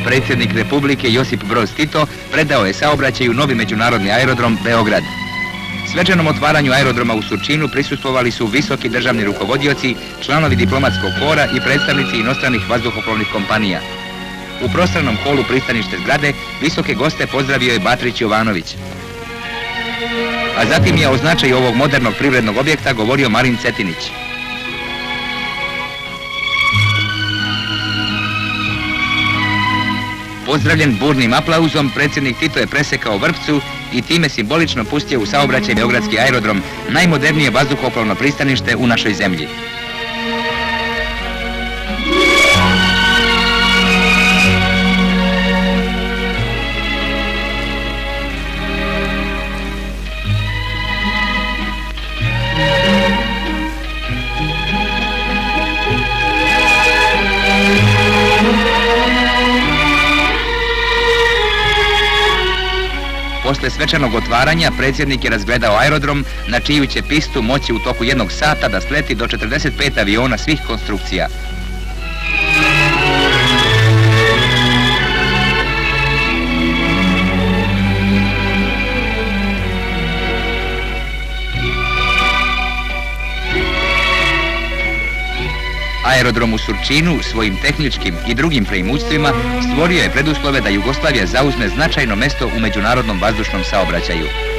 predsjednik Republike Josip Broz Tito predao je saobraćaju novi međunarodni aerodrom Beograd. Svečanom otvaranju aerodroma u Surčinu prisustvovali su visoki državni rukovodioci, članovi diplomatskog kora i predstavnici inostranih vazduhoplovnih kompanija. U prostranom holu pristanište zgrade visoke goste pozdravio je Batrić Jovanović. A zatim je o značaju ovog modernog privrednog objekta govorio Marin Cetinić. Pozdravljen burnim aplauzom, predsjednik Tito je presekao vrpcu i time simbolično pustio u saobraćaj Beogradski aerodrom, najmodernije vazduhoplovno pristanište u našoj zemlji. Posle svečanog otvaranja predsjednik je razgledao aerodrom na čiju će pistu moći u toku 1 sata da sleti do 45 aviona svih konstrukcija. Aerodrom u Surčinu svojim tehničkim i drugim preimućstvima stvorio je preduslove da Jugoslavija zauzme značajno mesto u međunarodnom vazdušnom saobraćaju.